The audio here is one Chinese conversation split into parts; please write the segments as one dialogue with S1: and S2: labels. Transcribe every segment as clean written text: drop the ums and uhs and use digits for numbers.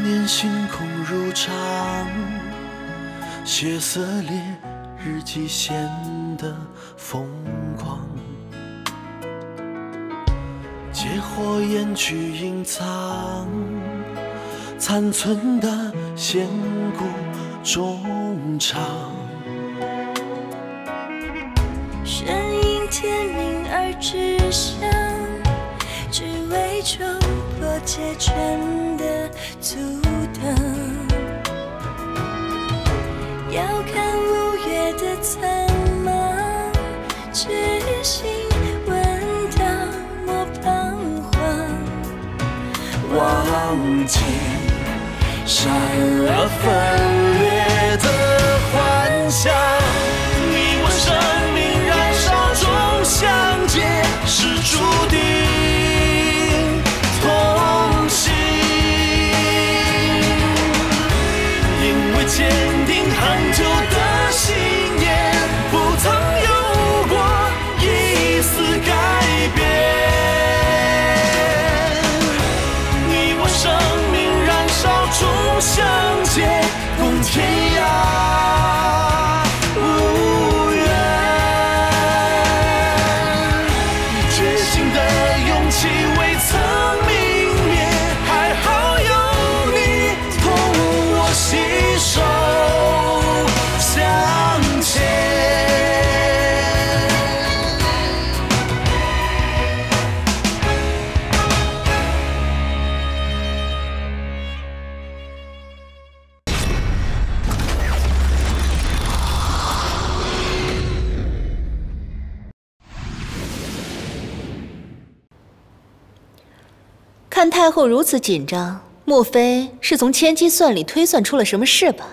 S1: 年星空如常，血色烈日记显得疯狂。借火焰去隐藏残存的仙骨衷肠。
S2: 身因天命而志向，只为冲破界圈的阻挡。遥看五月的苍茫，痴心问道莫彷徨。
S1: 忘记闪而分裂的幻想，你我生命燃烧中相见，是注定同行。因为坚定恒久的信念，不曾有过一丝改变。你我生命燃烧中相见，共天涯无缘。觉醒的勇气未曾泯灭，还好有你同我携手向前。
S3: 看太后如此紧张，莫非是从千机算里推算出了什么事吧？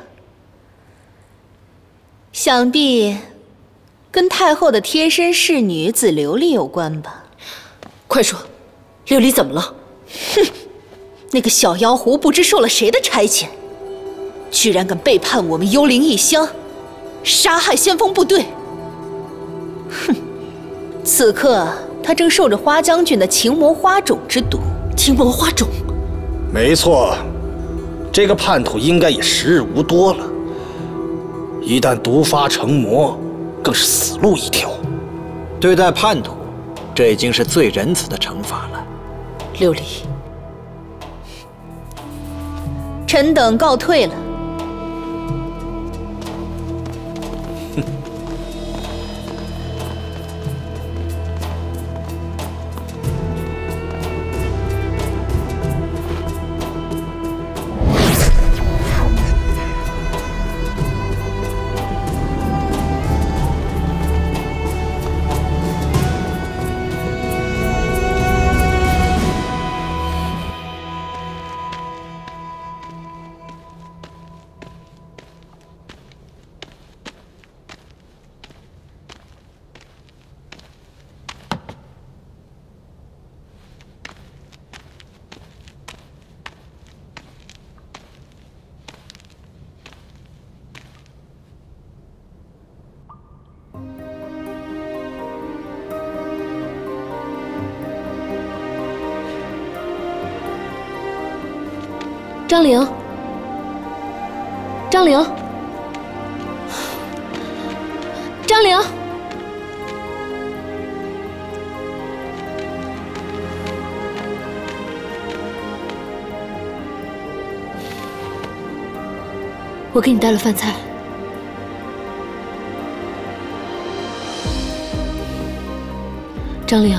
S3: 想必跟太后的贴身侍女紫琉璃有关吧？
S4: 快说，琉璃怎么了？
S3: 哼，那个小妖狐不知受了谁的差遣，居然敢背叛我们幽灵异乡，杀害先锋部队。哼，此刻他正受着花将军的情魔花种之毒。
S4: 情魔花种，
S5: 没错，这个叛徒应该也时日无多了。一旦毒发成魔，更是死路一条。
S6: 对待叛徒，这已经是最仁慈的惩罚了。
S3: 琉璃，臣等告退了。
S4: 张玲，张玲，张玲，我给你带了饭菜。张玲，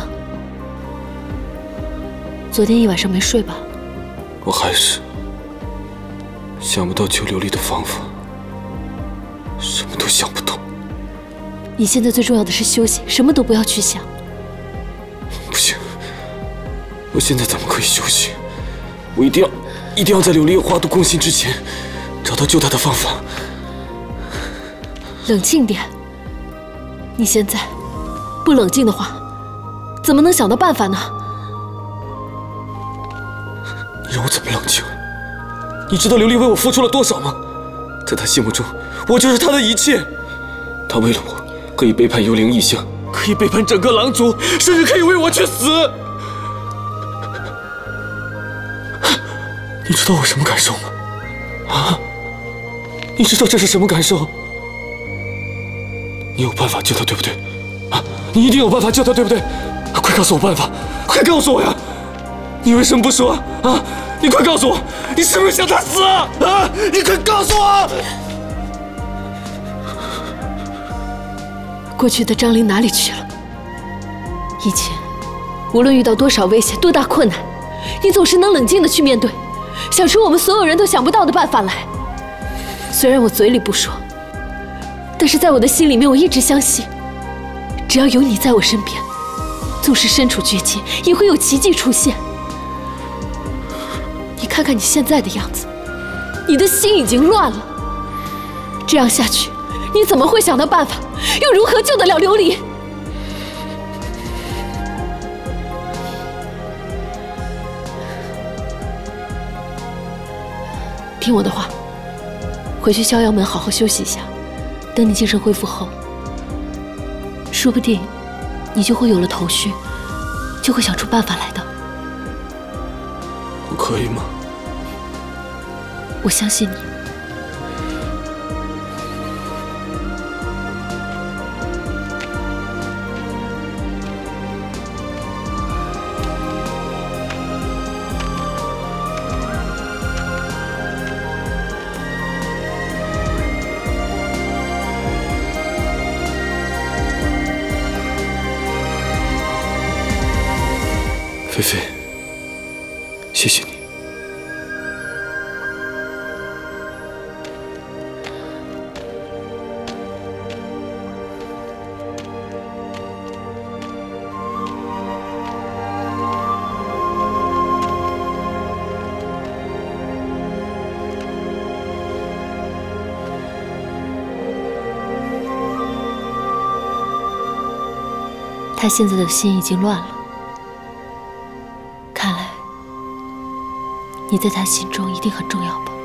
S4: 昨天一晚上没睡吧？
S7: 我还是想不到救琉璃的方法，什么都想不到。
S4: 你现在最重要的是休息，什么都不要去想。
S7: 不行，我现在怎么可以休息？我一定要在琉璃花度攻心之前，找到救她的方法。
S4: 冷静点，你现在不冷静的话，怎么能想到办法呢？
S7: 你让我怎么冷静？你知道琉璃为我付出了多少吗？在他心目中，我就是他的一切。他为了我，可以背叛幽灵异乡，可以背叛整个狼族，甚至可以为我去死。 你知道我什么感受吗？啊？你知道这是什么感受？你有办法救他，对不对？啊，你一定有办法救他，对不对？快告诉我办法，快告诉我呀！你为什么不说啊？你快告诉我，你是不是想他死啊？啊！你快告诉我！
S4: 过去的张灵哪里去了？以前，无论遇到多少危险、多大困难，你总是能冷静地去面对，想出我们所有人都想不到的办法来。虽然我嘴里不说，但是在我的心里面，我一直相信，只要有你在我身边，纵使身处绝境，也会有奇迹出现。你看看你现在的样子，你的心已经乱了。这样下去，你怎么会想到办法？又如何救得了琉璃？听我的话，回去逍遥门好好休息一下。等你精神恢复后，说不定你就会有了头绪，就会想出办法来的。
S7: 我可以吗？
S4: 我相信你。
S7: 菲菲，谢谢你。
S4: 他现在的心已经乱了。你在他心中一定很重要吧？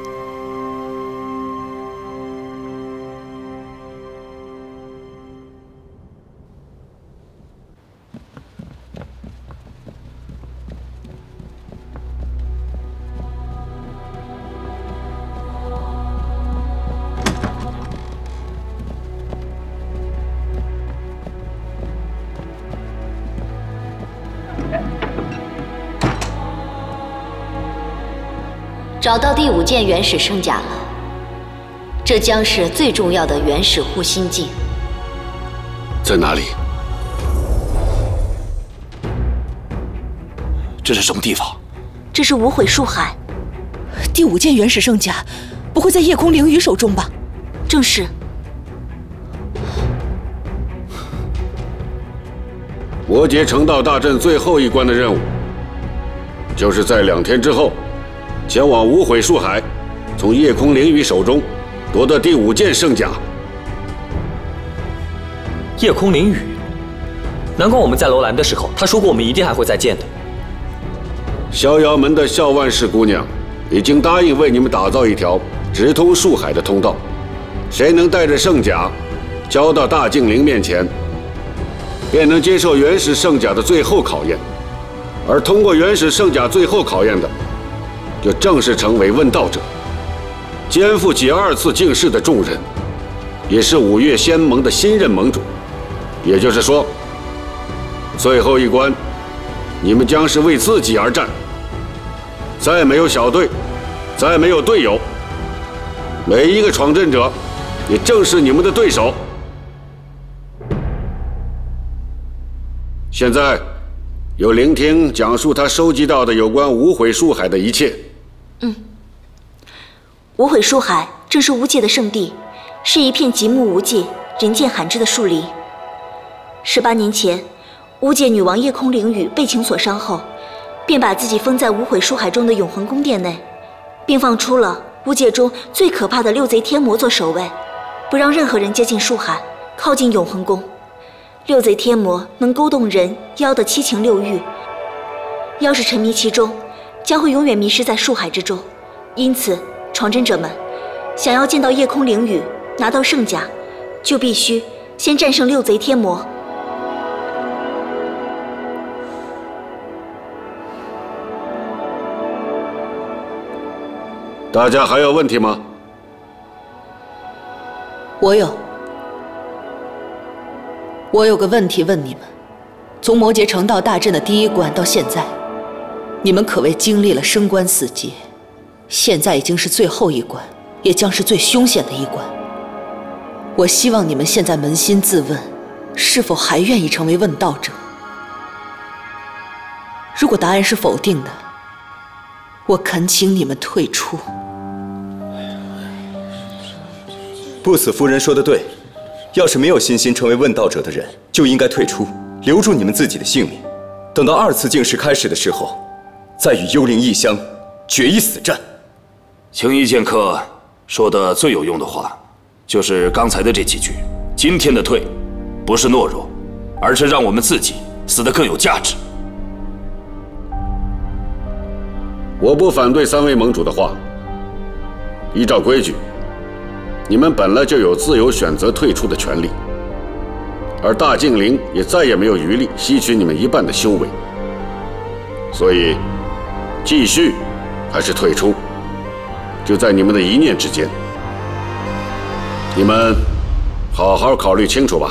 S8: 找到第5件原始圣甲了，这将是最重要的原始护心镜。
S9: 在哪里？这是什么地方？
S8: 这是无悔树海。
S3: 第5件原始圣甲，不会在夜空灵羽手中吧？
S8: 正是。
S9: 魔劫成道大阵最后一关的任务，就是在2天之后。前往无悔树海，从夜空灵羽手中夺得第5件圣甲。
S10: 夜空灵羽，难怪我们在楼兰的时候，他说过我们一定还会再见的。
S9: 逍遥门的萧万氏姑娘已经答应为你们打造一条直通树海的通道，谁能带着圣甲交到大净灵面前，便能接受原始圣甲的最后考验。而通过原始圣甲最后考验的，就正式成为问道者，肩负起2次境世的重任，也是5岳仙盟的新任盟主。也就是说，最后一关，你们将是为自己而战，再没有小队，再没有队友，每一个闯阵者，也正是你们的对手。现在，由聆听讲述他收集到的有关无悔树海的一切。
S8: 无悔树海正是巫界的圣地，是一片极目无界、人迹罕至的树林。18年前，巫界女王夜空灵羽被情所伤后，便把自己封在无悔树海中的永恒宫殿内，并放出了巫界中最可怕的6贼天魔做守卫，不让任何人接近树海，靠近永恒宫。6贼天魔能勾动人妖的7情6欲，要是沉迷其中，将会永远迷失在树海之中。因此，闯阵者们想要见到夜空灵羽，拿到圣甲，就必须先战胜6贼天魔。
S9: 大家还有问题吗？
S3: 我有个问题问你们：从魔劫成道大阵的第1关到现在，你们可谓经历了升官4阶，现在已经是最后一关，也将是最凶险的一关。我希望你们现在扪心自问，是否还愿意成为问道者？如果答案是否定的，我恳请你们退出。
S11: 不死夫人说的对，要是没有信心成为问道者的人，就应该退出，留住你们自己的性命。等到2次境试开始的时候，再与幽灵异香决一死战。
S12: 青衣剑客说的最有用的话，就是刚才的这几句。今天的退，不是懦弱，而是让我们自己死得更有价值。
S9: 我不反对3位盟主的话。依照规矩，你们本来就有自由选择退出的权利，而大净灵也再也没有余力吸取你们1半的修为，所以继续还是退出，就在你们的一念之间。你们好好考虑清楚吧。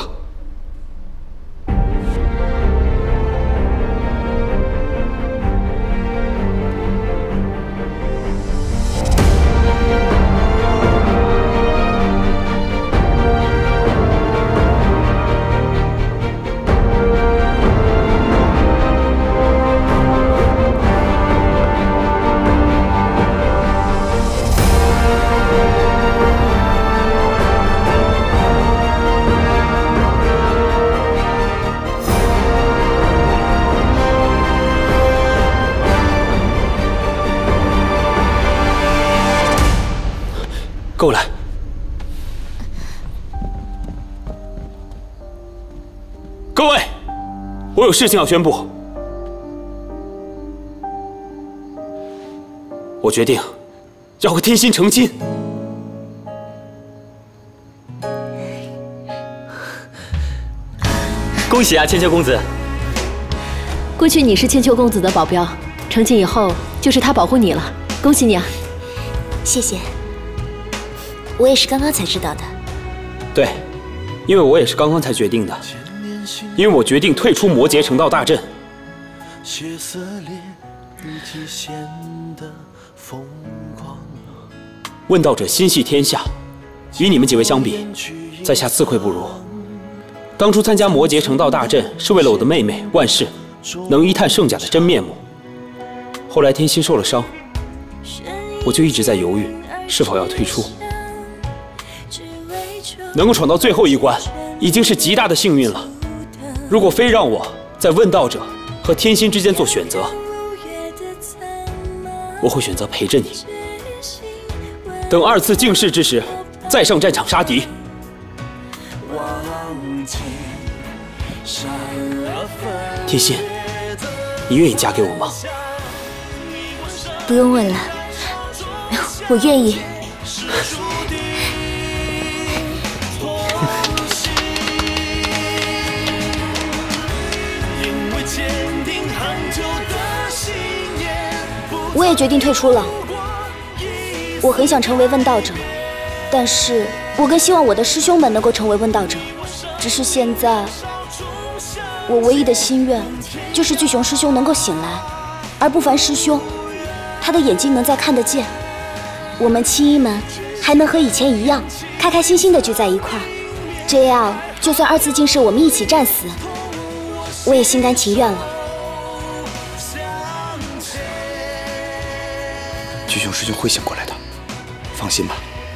S7: 跟我来。各位，我有事情要宣布。我决定要和天心成亲。
S10: 恭喜啊，千秋公子！
S4: 过去你是千秋公子的保镖，成亲以后就是他保护你了，恭喜你啊！
S8: 谢谢。我也是刚刚才知道的。
S7: 对，因为我也是刚刚才决定的，因为我决定退出魔劫成道大阵。问道者心系天下，与你们几位相比，在下自愧不如。当初参加魔劫成道大阵是为了我的妹妹万世能一探圣甲的真面目。后来天心受了伤，我就一直在犹豫是否要退出。能够闯到最后一关，已经是极大的幸运了。如果非让我在问道者和天心之间做选择，我会选择陪着你，等2次境试之时，再上战场杀敌。天心，你愿意嫁给我吗？
S8: 不用问了，我愿意。我也决定退出了。我很想成为问道者，但是我更希望我的师兄们能够成为问道者。只是现在，我唯一的心愿就是巨熊师兄能够醒来，而不凡师兄，他的眼睛能再看得见。我们青衣们还能和以前一样，开开心心的聚在一块儿。这样，就算2次境试我们一起战死，我也心甘情愿了。
S11: 巨熊师兄会醒过来的，放心吧。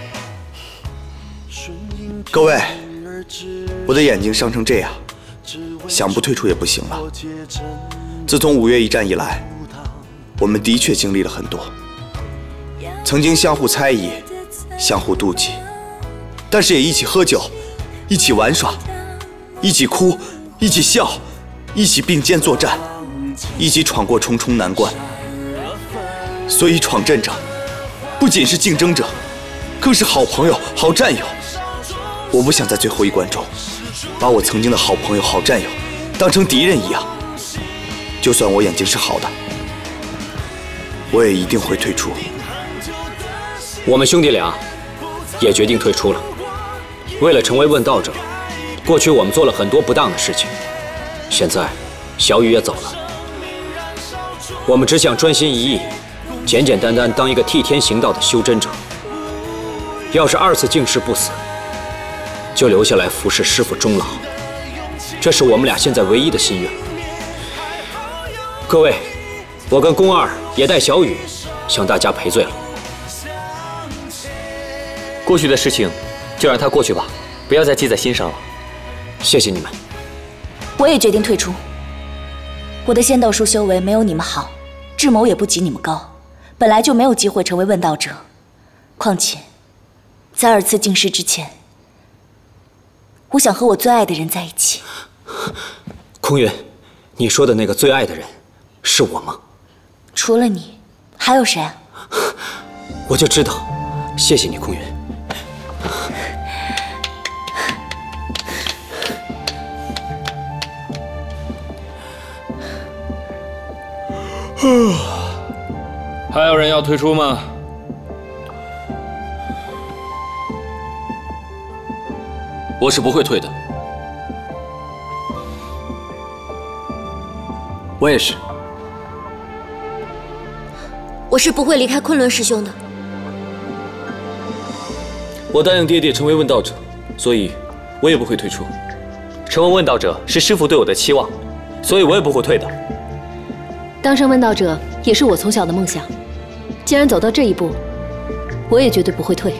S11: 各位，我的眼睛伤成这样，想不退出也不行了。自从5月一战以来，我们的确经历了很多，曾经相互猜疑，相互妒忌，但是也一起喝酒，一起玩耍，一起哭，一起笑，一起并肩作战，一起闯过重重难关。所以闯阵者不仅是竞争者，更是好朋友、好战友。我不想在最后一关中把我曾经的好朋友、好战友当成敌人一样。就算我眼睛是好的，我也一定会退出。
S6: 我们兄弟俩也决定退出了。为了成为问道者，过去我们做了很多不当的事情。现在，小雨也走了，我们只想专心一意，简简单单当一个替天行道的修真者。要是2次净世不死，就留下来服侍师父终老。这是我们俩现在唯一的心愿。各位，我跟宫二也带小雨向大家赔罪了。
S10: 过去的事情就让它过去吧，不要再记在心上了。
S6: 谢谢你们。
S8: 我也决定退出。我的仙道术修为没有你们好，智谋也不及你们高，本来就没有机会成为问道者。况且，在2次净世之前，我想和我最爱的人在一起。
S6: 空云，你说的那个最爱的人是我吗？
S8: 除了你，还有谁啊？
S6: 我就知道，谢谢你，空云。
S12: 还有人要退出吗？
S7: 我是不会退的。
S6: 我也是。
S13: 我是不会离开昆仑师兄的。
S7: 我答应爹爹成为问道者，所以我也不会退出。
S10: 成为问道者是师父对我的期望，所以我也不会退的。
S4: 当上问道者也是我从小的梦想，既然走到这一步，我也绝对不会退。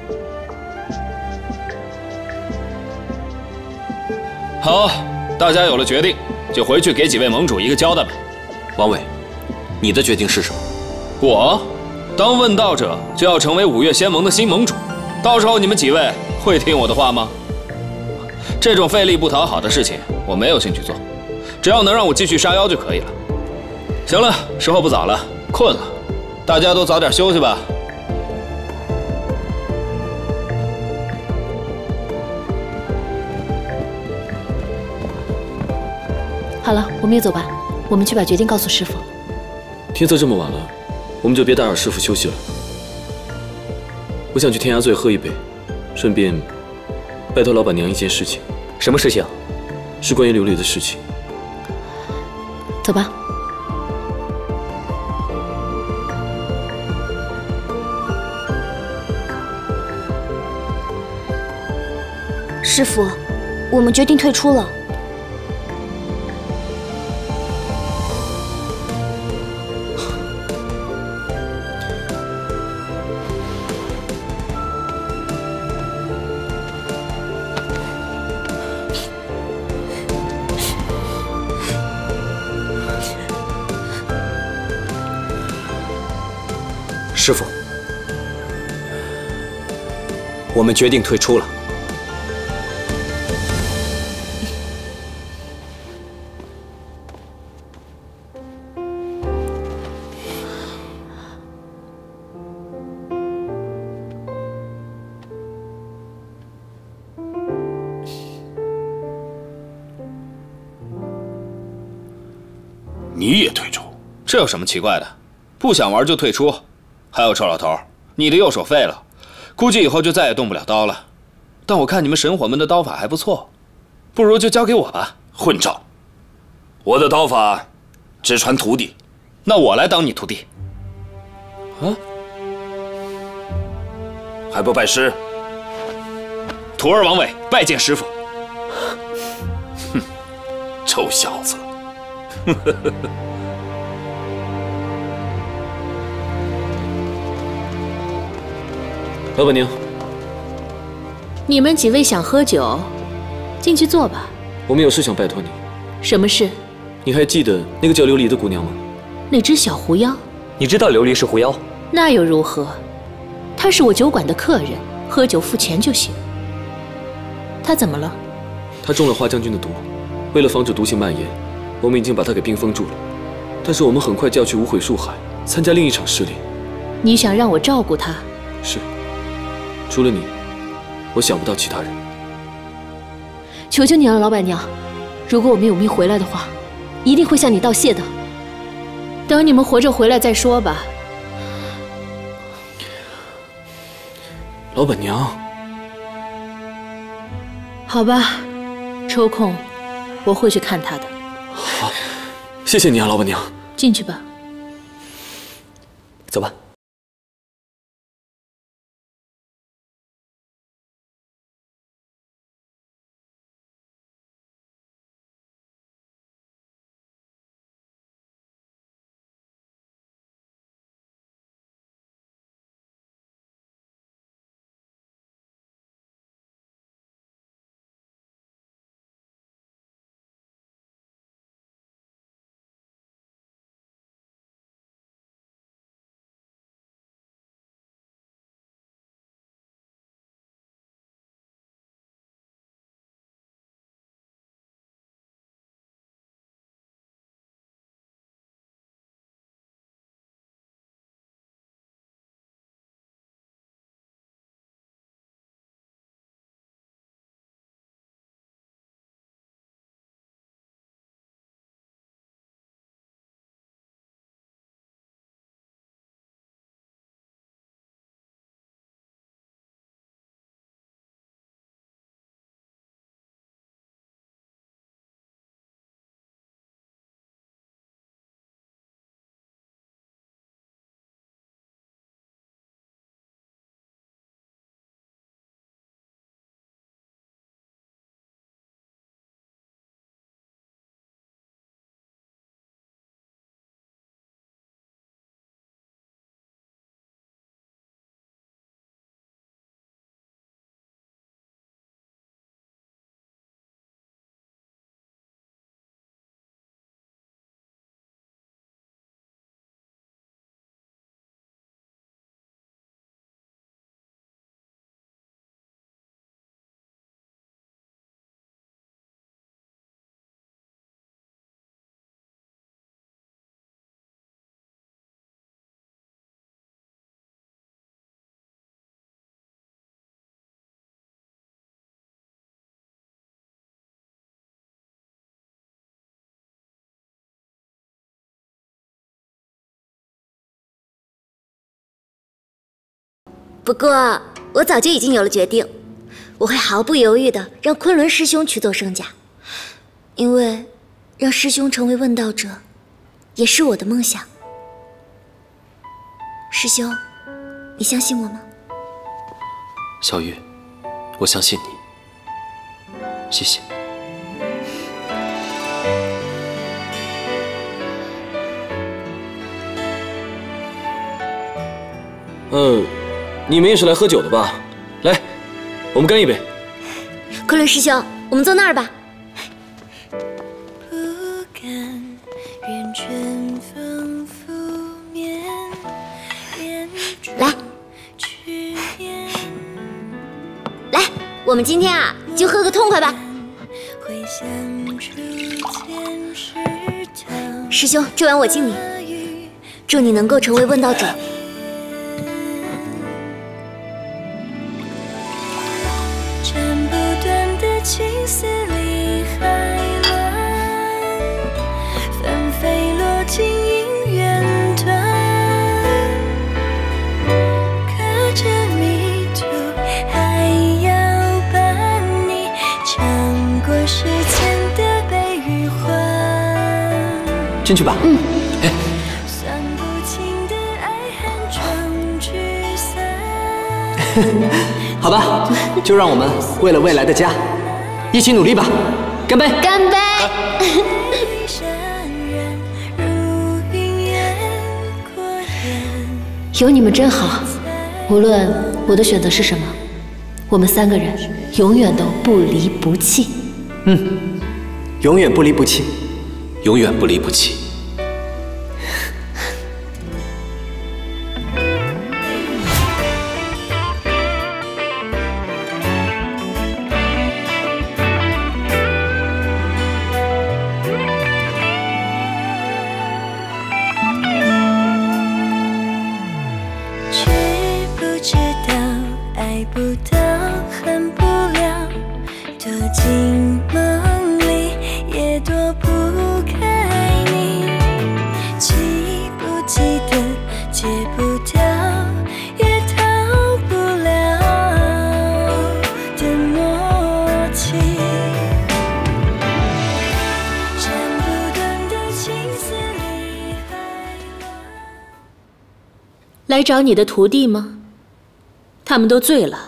S12: 好，大家有了决定，就回去给几位盟主一个交代吧。
S7: 王伟，你的决定是什么？
S12: 我当问道者就要成为5岳仙盟的新盟主，到时候你们几位会听我的话吗？这种费力不讨好的事情我没有兴趣做，只要能让我继续杀妖就可以了。行了，时候不早了，困了，大家都早点休息吧。
S4: 好了，我们也走吧。我们去把决定告诉师父。
S7: 天色这么晚了，我们就别打扰师父休息了。我想去天涯醉喝一杯，顺便拜托老板娘一件事情。
S10: 什么事情？
S7: 是关于琉璃的事情。
S4: 走吧。
S13: 师父，我们决定退出了。
S6: 师父，我们决定退出了。
S12: 你也退出，这有什么奇怪的？不想玩就退出。还有臭老头，你的右手废了，估计以后就再也动不了刀了。但我看你们神火门的刀法还不错，不如就交给我吧。 混账！我的刀法只传徒弟，那我来当你徒弟。啊？还不拜师？徒儿王伟拜见师父。哼，臭小子！
S7: 老板娘，
S4: 你们几位想喝酒，进去坐吧。
S7: 我们有事想拜托你。
S4: 什么事？
S7: 你还记得那个叫琉璃的姑娘吗？
S4: 那只小狐妖。
S10: 你知道琉璃是狐妖？
S4: 那又如何？她是我酒馆的客人，喝酒付钱就行。她怎么了？
S7: 她中了花将军的毒，为了防止毒性蔓延，我们已经把她给冰封住了。但是我们很快就要去无悔树海参加另一场试炼。
S4: 你想让我照顾她？
S7: 是。除了你，我想不到其他人。
S4: 求求你了，老板娘，如果我们有命回来的话，一定会向你道谢的。等你们活着回来再说吧。
S7: 老板娘。
S4: 好吧，抽空我会去看他的。
S7: 好，谢谢你啊，老板娘。
S4: 进去吧。
S10: 走吧。
S13: 不过我早就已经有了决定，我会毫不犹豫地让昆仑师兄取走圣甲，因为让师兄成为问道者，也是我的梦想。师兄，你相信我吗？
S10: 小玉，我相信你，谢谢。
S7: 你们也是来喝酒的吧？来，我们干一杯。
S13: 昆仑师兄，我们坐那儿吧。来，我们今天啊，就喝个痛快吧。师兄，这碗我敬你，祝你能够成为问道者。
S2: 青丝里海乱，纷飞落进姻缘端，刻着迷途，还要伴你尝过世间的悲与欢。
S10: 进去吧。哎，
S2: 算不清的爱恨终聚散。
S10: 好吧，就让我们为了未来的家。一起努力吧！干杯！
S13: 干杯！
S4: 有你们真好，无论我的选择是什么，我们3个人永远都不离不弃。
S10: 永远不离不弃，永远不离不弃。
S2: 解不掉，也逃不了。
S8: 来找你的徒弟吗？他们都醉了。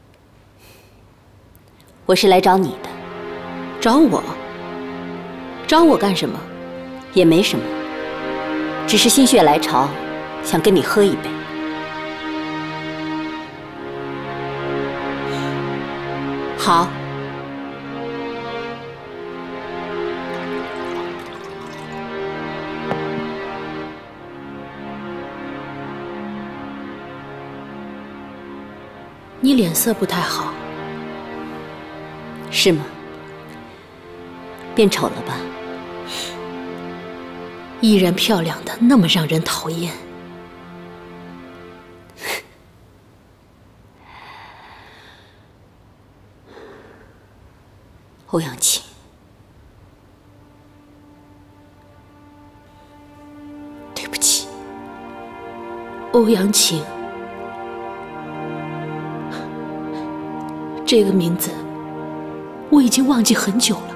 S3: 我是来找你的。
S8: 找我？找我干什么？
S3: 也没什么，只是心血来潮，想跟你喝一杯。
S8: 好。你脸色不太好。
S3: 是吗？变丑了吧？
S8: 依然漂亮的那么让人讨厌。
S3: 欧阳晴，对不起。
S8: 欧阳晴，这个名字我已经忘记很久了，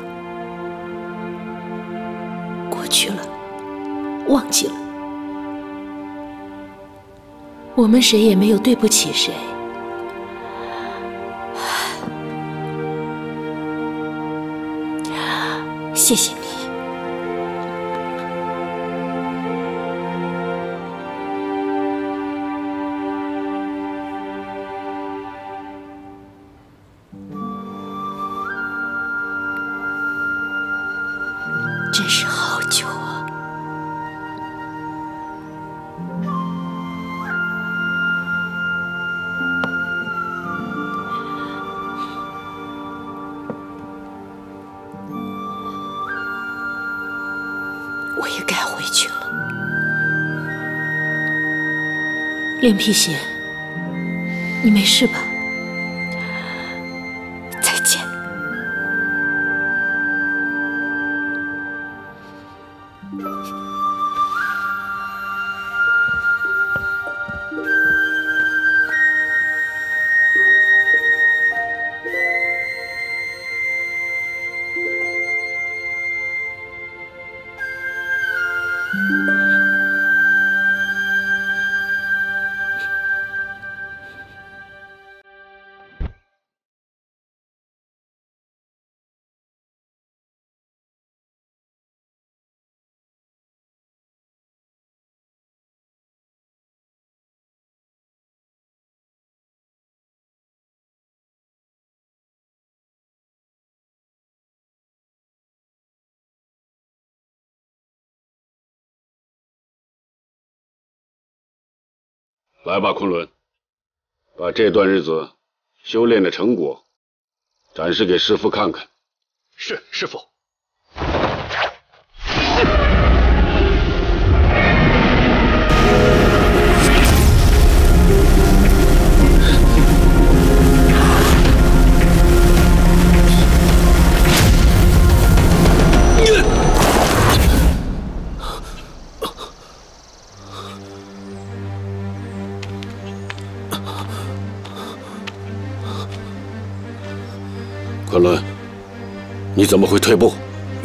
S8: 过去了，忘记了。我们谁也没有对不起谁。谢谢你。真是好久啊。我也该回去了。脸皮鞋，你没事吧？再见。
S9: 来吧，昆仑，把这段日子修炼的成果展示给师父看看。
S7: 是，师父。
S9: 昆仑，你怎么会退步？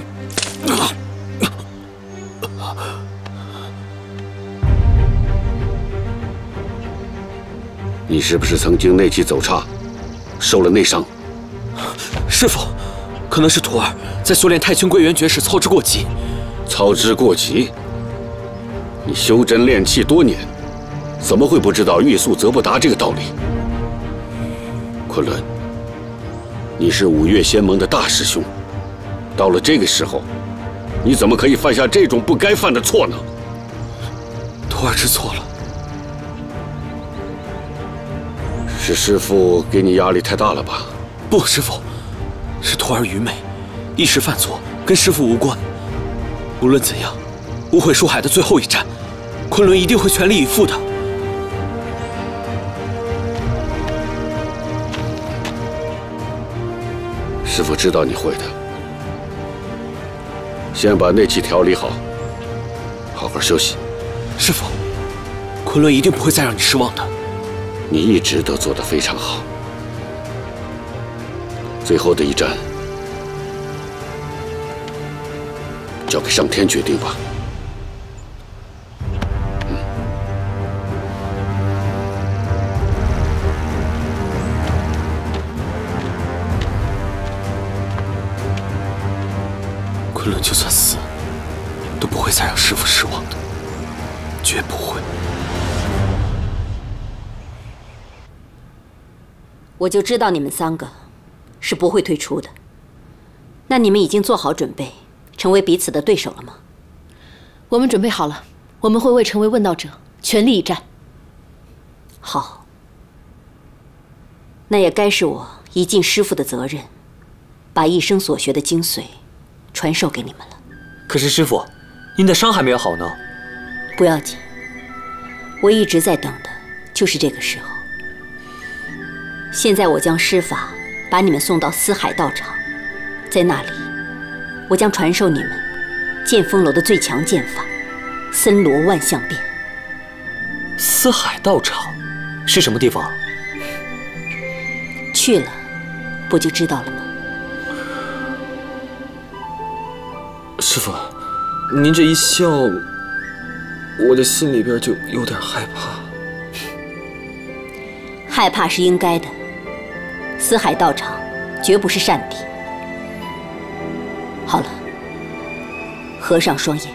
S9: 你是不是曾经内气走差，受了内伤？
S7: 师父，可能是徒儿在修炼太清归元诀时操之过急。
S9: 操之过急？你修真练气多年，怎么会不知道欲速则不达这个道理？昆仑，你是五岳仙盟的大师兄，到了这个时候，你怎么可以犯下这种不该犯的错呢？
S7: 徒儿知错了。
S9: 是师父给你压力太大了吧？
S7: 不，师父，是徒儿愚昧，一时犯错，跟师父无关。无论怎样，无悔书海的最后一战，昆仑一定会全力以赴的。
S9: 师父知道你会的，先把内气调理好，好好休息。
S7: 师父，昆仑一定不会再让你失望的。
S9: 你一直都做得非常好，最后的一战交给上天决定吧。
S10: 昆仑就算死，都不会再让师父失望的，绝不会。
S14: 我就知道你们3个是不会退出的。那你们已经做好准备，成为彼此的对手了吗？
S4: 我们准备好了，我们会为成为问道者全力以战。
S14: 好，那也该是我一尽师父的责任，把一生所学的精髓传授给你们了。
S6: 可是师父，您的伤还没有好呢。
S14: 不要紧，我一直在等的就是这个时候。现在我将师法把你们送到思海道场，在那里，我将传授你们剑锋楼的最强剑法——森罗万象变。
S6: 思海道场是什么地方？
S14: 去了，不就知道了吗？
S7: 师父，您这一笑，我的心里边就有点害怕。
S14: 害怕是应该的。思海道场绝不是善地。好了，合上双眼。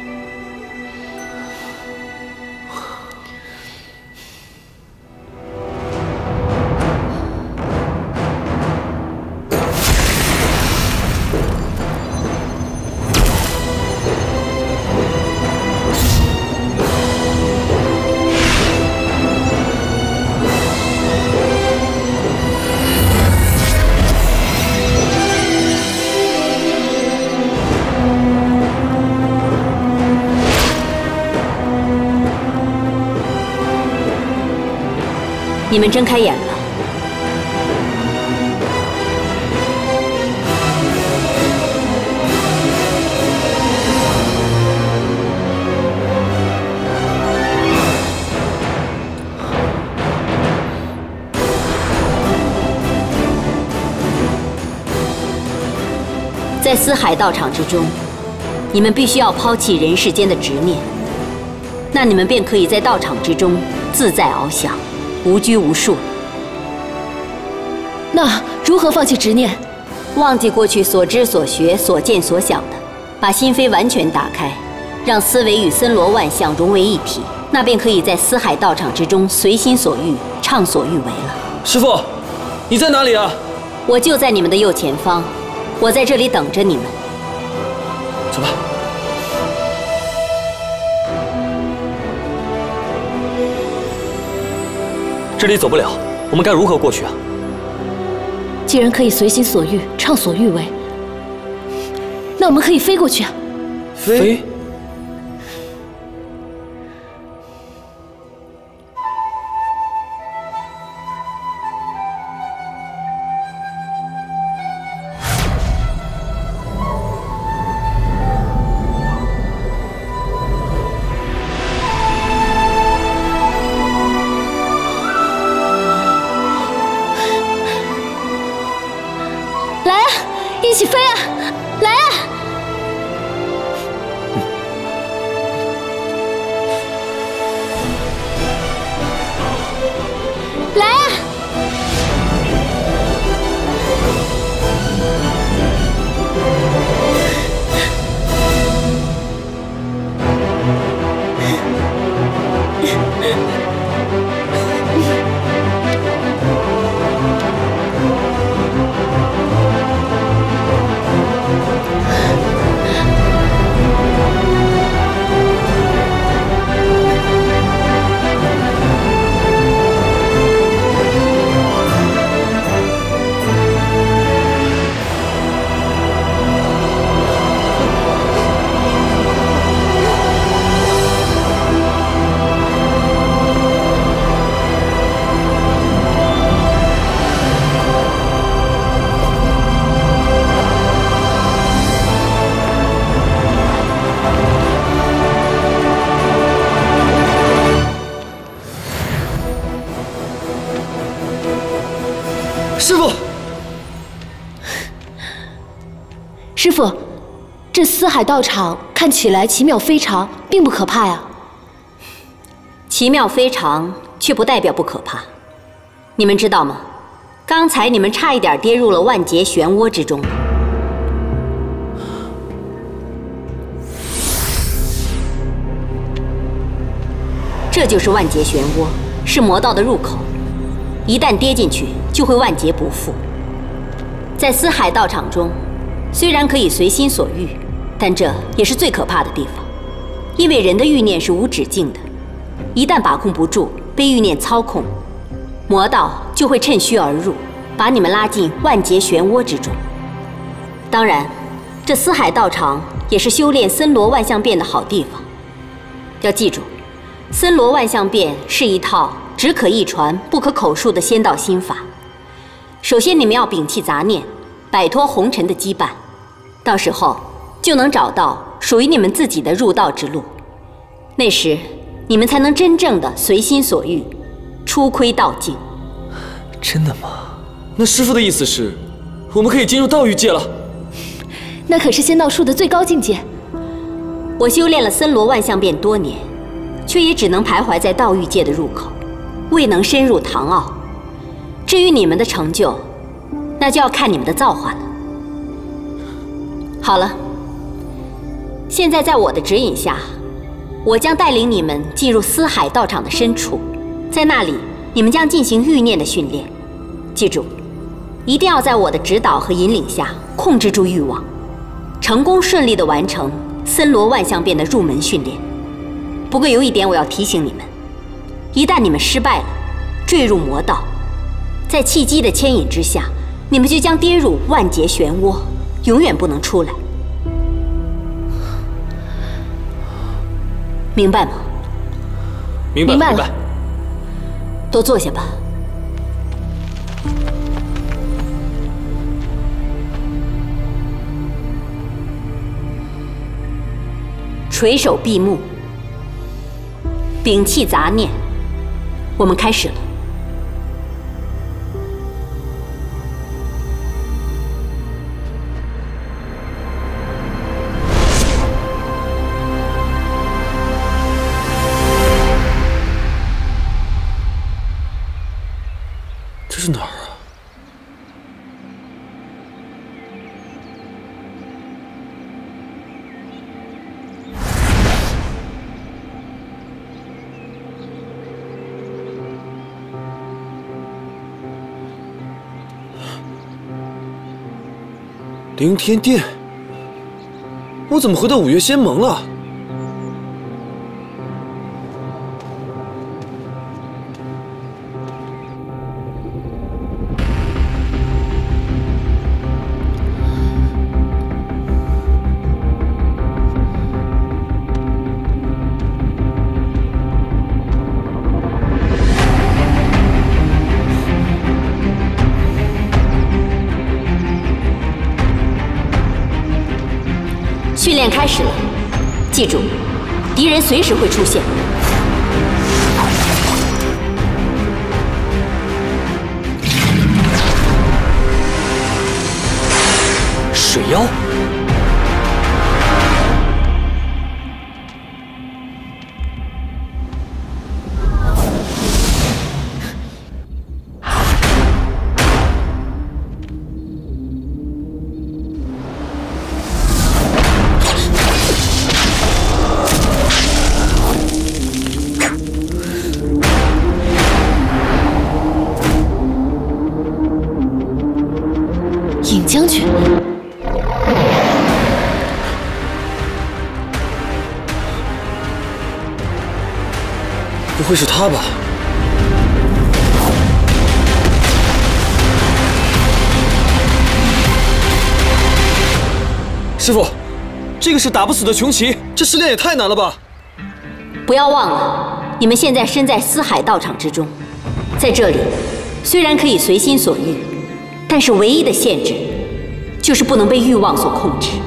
S14: 你们睁开眼了。在思海道场之中，你们必须要抛弃人世间的执念，那你们便可以在道场之中自在翱翔。无拘无束。
S4: 那如何放弃执念？
S14: 忘记过去所知所学所见所想的，把心扉完全打开，让思维与森罗万象融为一体，那便可以在思海道场之中随心所欲，畅所欲为了。
S7: 师父，你在哪里啊？
S14: 我就在你们的右前方，我在这里等着你们。
S7: 走吧。
S6: 这里走不了，我们该如何过去啊？
S4: 既然可以随心所欲，畅所欲为，那我们可以飞过去啊！
S7: 飞？
S4: 一起飞啊！来啊！来啊！
S7: 师父，
S4: 师父，这思海道场看起来奇妙非常，并不可怕呀。
S14: 奇妙非常，却不代表不可怕。你们知道吗？刚才你们差一点跌入了万劫漩涡之中。 这就是万劫漩涡，是魔道的入口。一旦跌进去，就会万劫不复。在思海道场中，虽然可以随心所欲，但这也是最可怕的地方，因为人的欲念是无止境的，一旦把控不住，被欲念操控，魔道就会趁虚而入，把你们拉进万劫漩涡之中。当然，这思海道场也是修炼森罗万象变的好地方。要记住，森罗万象变是一套只可一传不可口述的仙道心法。首先，你们要摒弃杂念，摆脱红尘的羁绊，到时候就能找到属于你们自己的入道之路。那时，你们才能真正的随心所欲，出窥道境。
S7: 真的吗？那师父的意思是，我们可以进入道域界了？
S4: 那可是仙道术的最高境界。
S14: 我修炼了森罗万象变多年，却也只能徘徊在道域界的入口，未能深入唐奥。至于你们的成就，那就要看你们的造化了。好了，现在在我的指引下，我将带领你们进入思海道场的深处，在那里，你们将进行欲念的训练。记住，一定要在我的指导和引领下控制住欲望，成功顺利地完成森罗万象变的入门训练。不过有一点我要提醒你们，一旦你们失败了，坠入魔道，在契机的牵引之下，你们就将跌入万劫漩涡，永远不能出来。明白吗？
S7: 明白了。
S14: 都坐下吧。垂手闭目，摒弃杂念，我们开始了。
S7: 这是哪儿啊？凌天殿，我怎么回到五岳仙盟了？
S14: 训练开始了，记住，敌人随时会出现。
S10: 水妖，
S4: 尹将军，
S7: 不会是他吧？师傅，这个是打不死的穷奇，这试炼也太难了吧！
S14: 不要忘了，你们现在身在思海道场之中，在这里，虽然可以随心所欲，但是唯一的限制，就是不能被欲望所控制。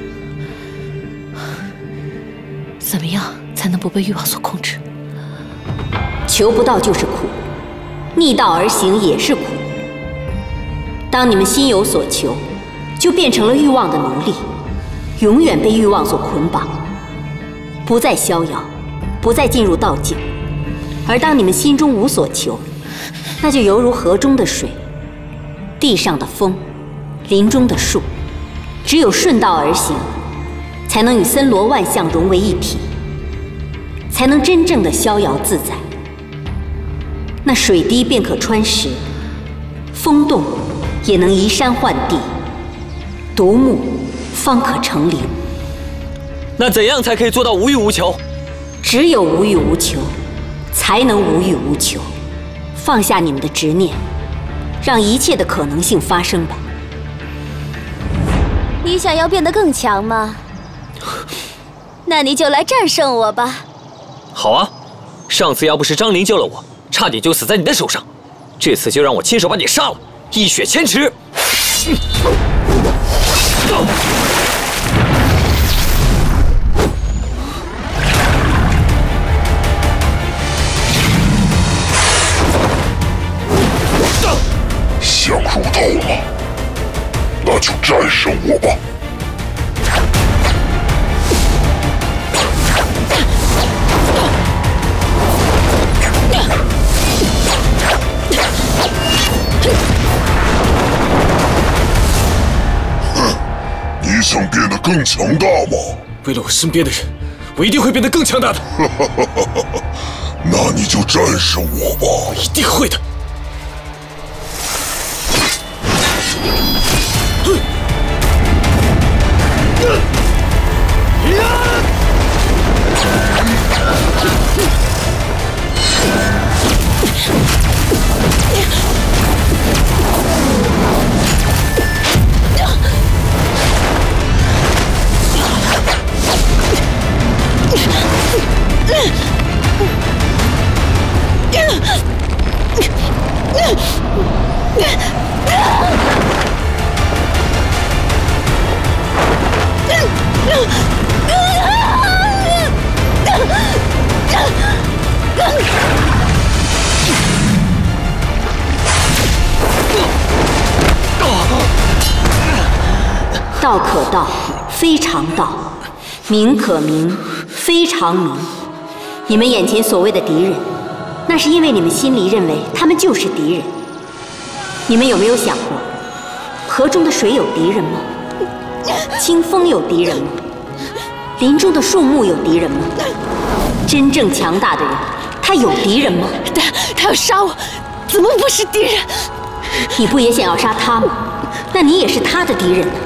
S4: 怎么样才能不被欲望所控制？
S14: 求不到就是苦，逆道而行也是苦。当你们心有所求，就变成了欲望的奴隶，永远被欲望所捆绑，不再逍遥，不再进入道境。而当你们心中无所求，那就犹如河中的水，地上的风，林中的树，只有顺道而行，才能与森罗万象融为一体。 才能真正的逍遥自在。那水滴便可穿石，风动也能移山换地，独木方可成林。
S10: 那怎样才可以做到无欲无求？
S14: 只有无欲无求，才能无欲无求。放下你们的执念，让一切的可能性发生吧。
S13: 你想要变得更强吗？那你就来战胜我吧。
S10: 好啊，上次要不是张灵救了我，差点就死在你的手上。这次就让我亲手把你杀了，一雪前耻。
S15: 想入道了，那就战胜我吧。你想变得更强大吗？
S7: 为了我身边的人，我一定会变得更强大的。
S15: 那你就战胜我吧。
S7: 我一定会的。
S14: 道可道，非常道；名可名，非常名。你们眼前所谓的敌人，那是因为你们心里认为他们就是敌人。你们有没有想过，河中的水有敌人吗？清风有敌人吗？林中的树木有敌人吗？真正强大的人，他有敌人吗？
S4: 他要杀我，怎么不是敌人？
S14: 你不也想要杀他吗？那你也是他的敌人呢。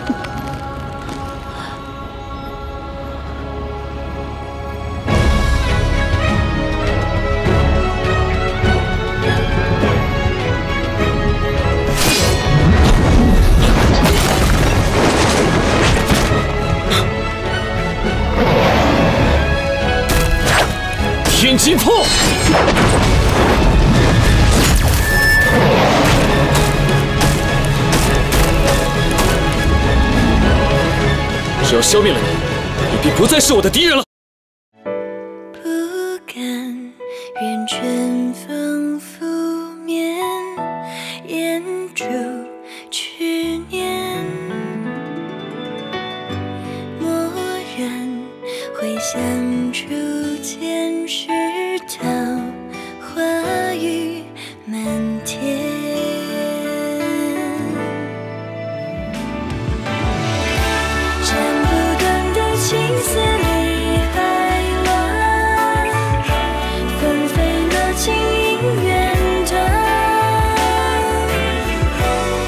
S7: 天机破！只要消灭了你，你便不再是我的敌人了。
S2: 不敢愿春风拂面，烟烛去年。蓦然回想初见时，桃花雨满天。青丝里海乱，纷飞落尽姻缘断。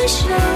S2: 手。